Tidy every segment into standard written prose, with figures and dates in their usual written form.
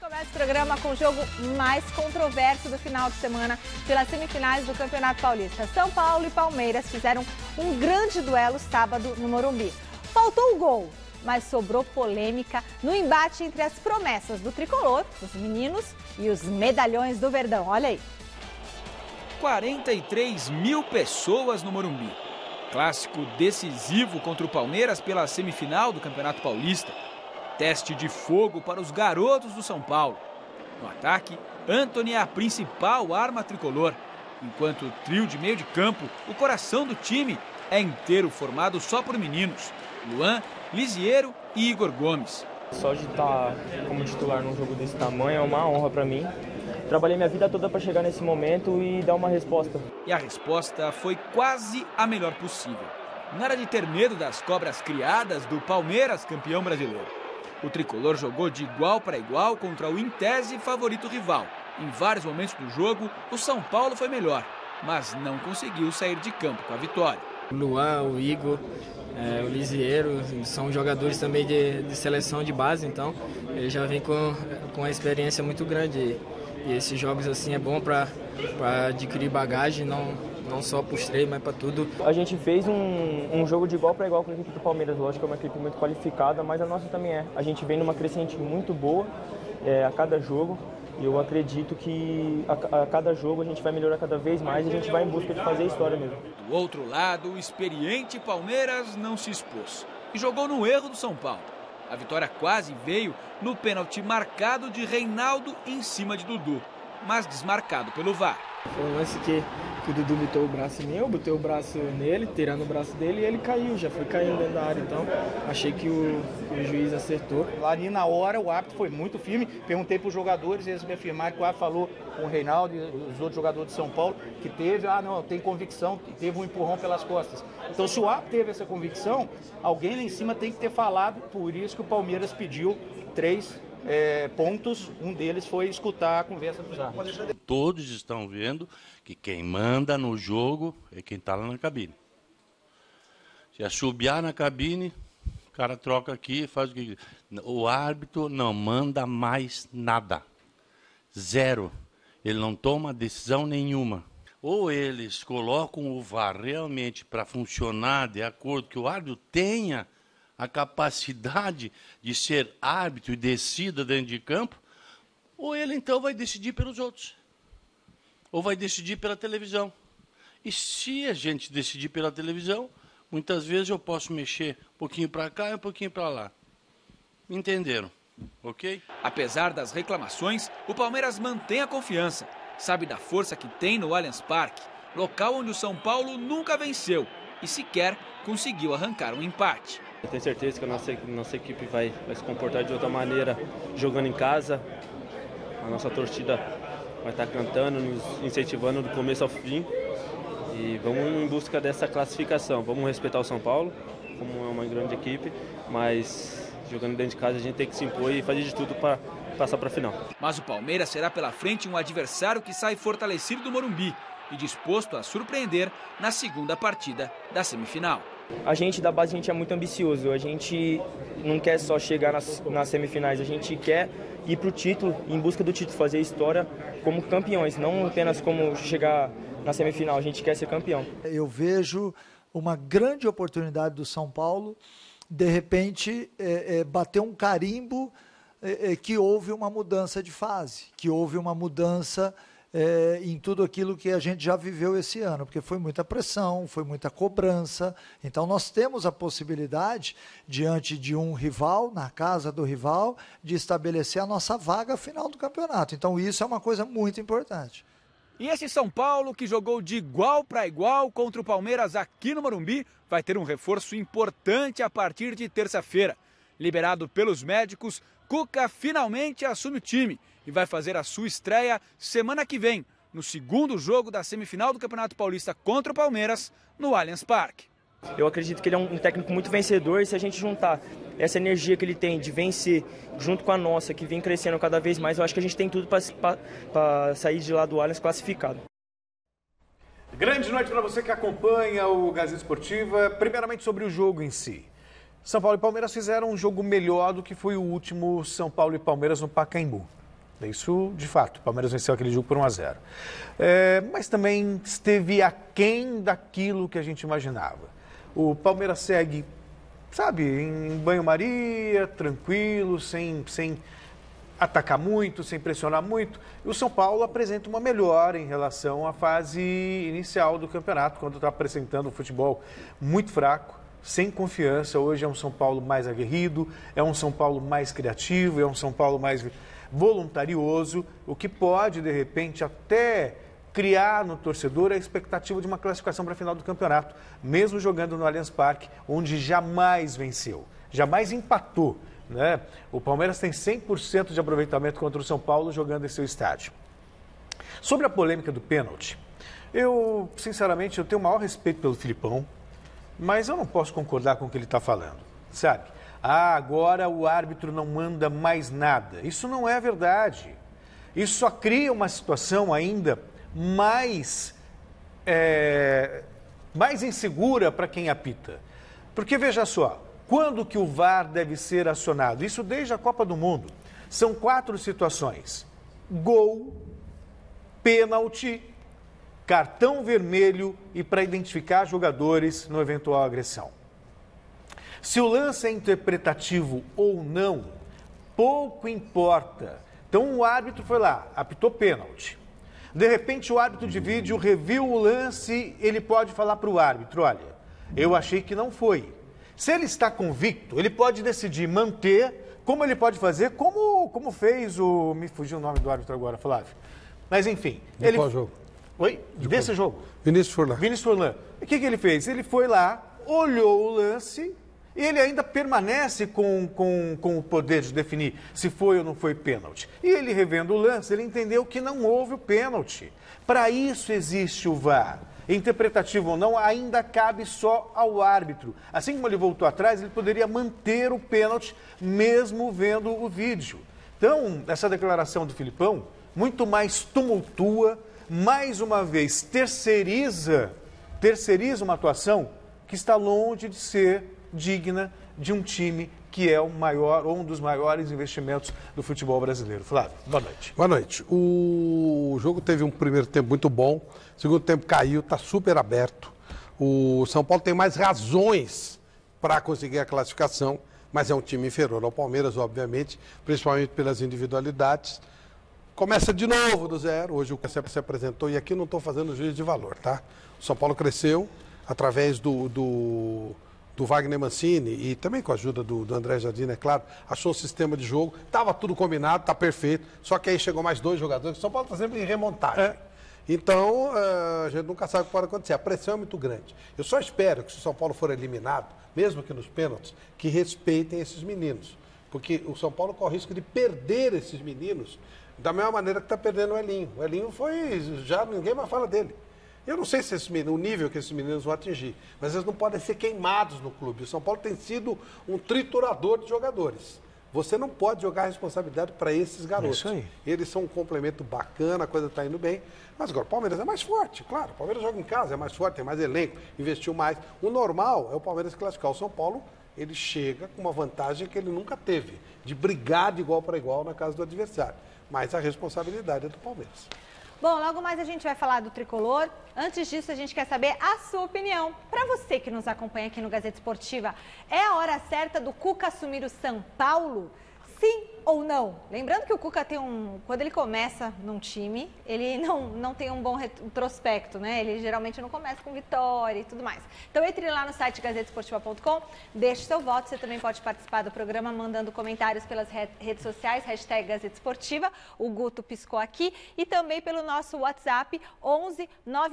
Começa o programa com o jogo mais controverso do final de semana pelas semifinais do Campeonato Paulista. São Paulo e Palmeiras fizeram um grande duelo sábado no Morumbi. Faltou o gol, mas sobrou polêmica no embate entre as promessas do tricolor, os meninos, e os medalhões do Verdão. Olha aí. 43 mil pessoas no Morumbi. Clássico decisivo contra o Palmeiras pela semifinal do Campeonato Paulista. Teste de fogo para os garotos do São Paulo. No ataque, Antony é a principal arma tricolor, enquanto o trio de meio de campo, o coração do time, é inteiro formado só por meninos: Luan, Lisiero e Igor Gomes. Só de estar como titular num jogo desse tamanho é uma honra para mim. Trabalhei minha vida toda para chegar nesse momento e dar uma resposta. E a resposta foi quase a melhor possível. Não era de ter medo das cobras criadas do Palmeiras, campeão brasileiro. O tricolor jogou de igual para igual contra o, em tese, favorito rival. Em vários momentos do jogo, o São Paulo foi melhor, mas não conseguiu sair de campo com a vitória. O Luan, o Igor, o Lisiero são jogadores também de seleção de base, então ele já vem com uma experiência muito grande. E esses jogos assim é bom para adquirir bagagem, não só para os treinos, mas para tudo. A gente fez um jogo de igual para igual com a equipe do Palmeiras, lógico que é uma equipe muito qualificada, mas a nossa também é. A gente vem numa crescente muito boa a cada jogo e eu acredito que a cada jogo a gente vai melhorar cada vez mais e a gente vai em busca de fazer história mesmo. Do outro lado, o experiente Palmeiras não se expôs e jogou no erro do São Paulo. A vitória quase veio no pênalti marcado de Reinaldo em cima de Dudu, mas desmarcado pelo VAR. Foi um lance que o Dudu botou o braço em mim, eu botei o braço nele, tirando o braço dele, e ele caiu, já foi caindo dentro da área. Então, achei que o juiz acertou. Ali na hora, o árbitro foi muito firme. Perguntei para os jogadores, eles me afirmaram que o árbitro falou com o Reinaldo e os outros jogadores de São Paulo que teve, tem convicção, que teve um empurrão pelas costas. Então, se o árbitro teve essa convicção, alguém lá em cima tem que ter falado, por isso que o Palmeiras pediu 3 pontos, um deles foi escutar a conversa dos árbitros. Todos estão vendo que quem manda no jogo é quem está lá na cabine. Se assobiar na cabine, o cara troca aqui e faz o que... O árbitro não manda mais nada. Zero. Ele não toma decisão nenhuma. Ou eles colocam o VAR realmente para funcionar de acordo que o árbitro tenha a capacidade de ser árbitro e decida dentro de campo, ou ele então vai decidir pelos outros, ou vai decidir pela televisão. E se a gente decidir pela televisão, muitas vezes eu posso mexer um pouquinho para cá e um pouquinho para lá. Entenderam? Ok? Apesar das reclamações, o Palmeiras mantém a confiança. Sabe da força que tem no Allianz Parque, local onde o São Paulo nunca venceu e sequer conseguiu arrancar um empate. Eu tenho certeza que a nossa equipe vai se comportar de outra maneira jogando em casa. A nossa torcida vai estar cantando, nos incentivando do começo ao fim. E vamos em busca dessa classificação. Vamos respeitar o São Paulo, como é uma grande equipe, mas jogando dentro de casa a gente tem que se impor e fazer de tudo para passar para a final. Mas o Palmeiras será pela frente um adversário que sai fortalecido do Morumbi e disposto a surpreender na segunda partida da semifinal. A gente da base, a gente é muito ambicioso, a gente não quer só chegar nas semifinais, a gente quer ir para o título, em busca do título, fazer história como campeões, não apenas como chegar na semifinal, a gente quer ser campeão. Eu vejo uma grande oportunidade do São Paulo, de repente, bater um carimbo que houve uma mudança de fase, que houve uma mudança em tudo aquilo que a gente já viveu esse ano, porque foi muita pressão, foi muita cobrança. Então nós temos a possibilidade, diante de um rival, na casa do rival, de estabelecer a nossa vaga final do campeonato. Então isso é uma coisa muito importante. E esse São Paulo, que jogou de igual para igual contra o Palmeiras aqui no Morumbi, vai ter um reforço importante a partir de terça-feira. Liberado pelos médicos, Cuca finalmente assume o time e vai fazer a sua estreia semana que vem, no segundo jogo da semifinal do Campeonato Paulista contra o Palmeiras, no Allianz Parque. Eu acredito que ele é um técnico muito vencedor e se a gente juntar essa energia que ele tem de vencer junto com a nossa, que vem crescendo cada vez mais, eu acho que a gente tem tudo para sair de lá do Allianz classificado. Grande noite para você que acompanha o Gazeta Esportiva. Primeiramente sobre o jogo em si. São Paulo e Palmeiras fizeram um jogo melhor do que foi o último São Paulo e Palmeiras no Pacaembu. Isso, de fato, o Palmeiras venceu aquele jogo por 1-0. Mas também esteve aquém daquilo que a gente imaginava. O Palmeiras segue, sabe, em banho-maria, tranquilo, sem atacar muito, sem pressionar muito. E o São Paulo apresenta uma melhora em relação à fase inicial do campeonato, quando está apresentando um futebol muito fraco, sem confiança. Hoje é um São Paulo mais aguerrido, é um São Paulo mais criativo, é um São Paulo mais voluntarioso, o que pode, de repente, até criar no torcedor a expectativa de uma classificação para a final do campeonato, mesmo jogando no Allianz Parque, onde jamais venceu, jamais empatou, né? O Palmeiras tem 100% de aproveitamento contra o São Paulo jogando em seu estádio. Sobre a polêmica do pênalti, sinceramente, eu tenho o maior respeito pelo Filipão, mas eu não posso concordar com o que ele está falando, sabe? Agora o árbitro não manda mais nada. Isso não é verdade. Isso só cria uma situação ainda mais insegura para quem apita. Porque, veja só, quando que o VAR deve ser acionado? Isso desde a Copa do Mundo. São 4 situações: gol, pênalti, cartão vermelho e para identificar jogadores no eventual agressão. Se o lance é interpretativo ou não, pouco importa. Então o árbitro foi lá, apitou pênalti. De repente o árbitro de vídeo reviu o lance, ele pode falar para o árbitro: olha, eu achei que não foi. Se ele está convicto, ele pode decidir manter, como ele pode fazer, como fez o... Me fugiu o nome do árbitro agora, Flávio. Mas enfim. De qual jogo? Oi? Desse jogo. Vinícius Furlan. Vinícius Furlan. O que ele fez? Ele foi lá, olhou o lance... E ele ainda permanece com o poder de definir se foi ou não foi pênalti. E ele, revendo o lance, ele entendeu que não houve o pênalti. Para isso existe o VAR. Interpretativo ou não, ainda cabe só ao árbitro. Assim como ele voltou atrás, ele poderia manter o pênalti mesmo vendo o vídeo. Então, essa declaração do Filipão, muito mais tumultua, mais uma vez terceiriza uma atuação que está longe de ser digna de um time que é o maior ou um dos maiores investimentos do futebol brasileiro. Flávio, boa noite. Boa noite. O jogo teve um primeiro tempo muito bom, o segundo tempo caiu, está super aberto. O São Paulo tem mais razões para conseguir a classificação, mas é um time inferior ao Palmeiras, obviamente, principalmente pelas individualidades. Começa de novo do zero, hoje o que se apresentou, e aqui não estou fazendo juízo de valor, tá? O São Paulo cresceu através do Wagner Mancini e também com a ajuda do André Jardim, é claro, achou o sistema de jogo, estava tudo combinado, está perfeito, só que aí chegou mais 2 jogadores, o São Paulo está sempre em remontagem. Então, a gente nunca sabe o que pode acontecer, a pressão é muito grande. Eu só espero que se o São Paulo for eliminado, mesmo que nos pênaltis, que respeitem esses meninos, porque o São Paulo corre o risco de perder esses meninos da mesma maneira que está perdendo o Elinho. O Elinho já ninguém mais fala dele. Eu não sei se o nível que esses meninos vão atingir, mas eles não podem ser queimados no clube. O São Paulo tem sido um triturador de jogadores. Você não pode jogar a responsabilidade para esses garotos. Isso aí. Eles são um complemento bacana, a coisa está indo bem. Mas agora, o Palmeiras é mais forte, claro. O Palmeiras joga em casa, é mais forte, tem mais elenco, investiu mais. O normal é o Palmeiras classificar. O São Paulo, ele chega com uma vantagem que ele nunca teve, de brigar de igual para igual na casa do adversário. Mas a responsabilidade é do Palmeiras. Bom, logo mais a gente vai falar do Tricolor. Antes disso, a gente quer saber a sua opinião. Para você que nos acompanha aqui no Gazeta Esportiva, é a hora certa do Cuca assumir o São Paulo? Sim ou não? Lembrando que o Cuca tem quando ele começa num time, ele não tem um bom retrospecto, né? Ele geralmente não começa com vitória e tudo mais. Então entre lá no site gazetesportiva.com, deixe seu voto. Você também pode participar do programa mandando comentários pelas redes sociais, #Gazeta Esportiva, o Guto piscou aqui, e também pelo nosso WhatsApp, 11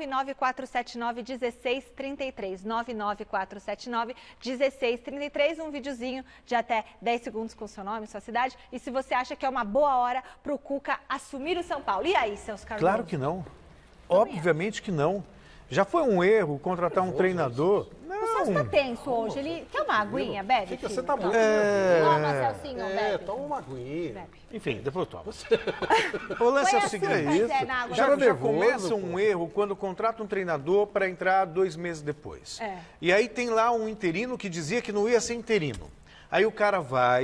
99479 1633, 99479 1633, um videozinho de até 10 segundos com seu nome, sua cidade. E se você acha que é uma boa hora para o Cuca assumir o São Paulo. E aí, Celso Cardoso? Claro que não. Obviamente que não. Já foi um erro contratar um treinador. Não. O Celso está tenso hoje. Ele quer uma aguinha, bebe? Você tá muito... Toma, Celcinho, bebe. Toma uma aguinha. Bebe. Enfim, depois toma. O lance é o seguinte. Já começa um erro quando contrata um treinador para entrar 2 meses depois. E aí tem lá um interino que dizia que não ia ser interino. Aí o cara vai,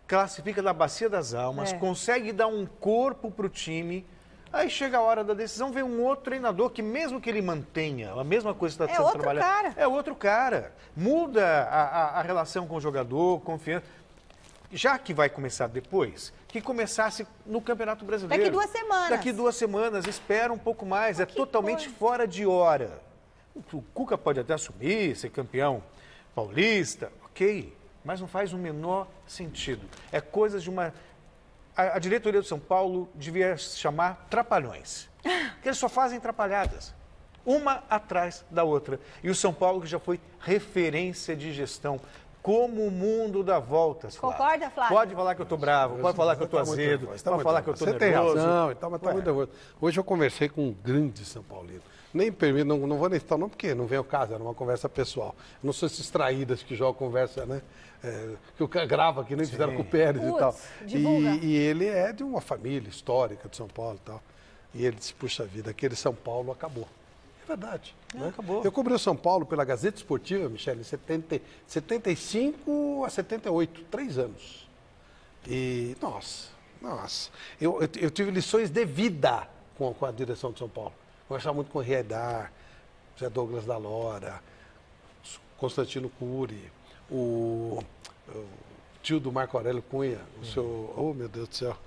classifica da Bacia das Almas, consegue dar um corpo para o time. Aí chega a hora da decisão, vem um outro treinador que mesmo que ele mantenha a mesma coisa que está sendo trabalhada, é outro cara. Muda a relação com o jogador, confiança. Já que vai começar depois, que começasse no Campeonato Brasileiro. Daqui 2 semanas. Daqui 2 semanas, espera um pouco mais, é totalmente fora de hora. O Cuca pode até assumir, ser campeão paulista, ok, mas não faz o menor sentido. É coisa de uma... A diretoria do São Paulo devia chamar trapalhões, porque eles só fazem trapalhadas, uma atrás da outra. E o São Paulo, que já foi referência de gestão, como o mundo dá voltas, Flávio. Concorda, Flávio? Pode falar que eu estou bravo, pode falar que eu estou azedo, pode falar que eu estou nervoso. Você tem razão, mas está muito nervoso. Hoje eu conversei com um grande São Paulino. Nem permito, não vou nem citar o nome, porque não vem ao caso, era uma conversa pessoal. Eu não sou esses traídas que jogam conversa, né? Que o cara grava aqui, nem fizeram com o Pérez e tal. E ele é de uma família histórica de São Paulo e tal. E ele disse, puxa vida, aquele São Paulo acabou. É verdade. Né? Acabou. Eu cobri o São Paulo pela Gazeta Esportiva, Michele, em 75 a 78, 3 anos. E, nossa. Eu tive lições de vida com a direção de São Paulo. Conversava muito com o Riedar, Zé Douglas da Lora, Constantino Cury, o tio do Marco Aurélio Cunha, o seu... Oh, meu Deus do céu.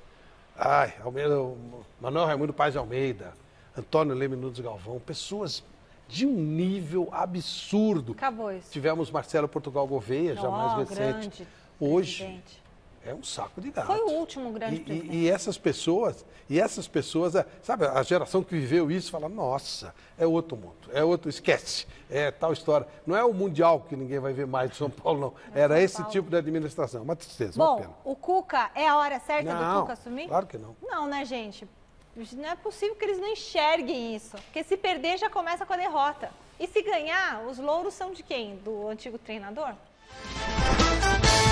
Manuel Raimundo Paz de Almeida, Antônio Leme Nunes Galvão, pessoas de um nível absurdo. Acabou isso. Tivemos Marcelo Portugal Gouveia, já mais recente. Hoje é um saco de gato. Foi o último grande presidente. E essas pessoas, sabe, a geração que viveu isso fala, nossa, é outro mundo, é outro, esquece, é tal história. Não é o Mundial que ninguém vai ver mais de São Paulo, não. Era esse tipo de administração, uma tristeza, uma pena. Bom, o Cuca, é a hora certa do Cuca assumir? Claro que não. Não, né, gente? Não é possível que eles não enxerguem isso. Porque se perder, já começa com a derrota. E se ganhar, os louros são de quem? Do antigo treinador?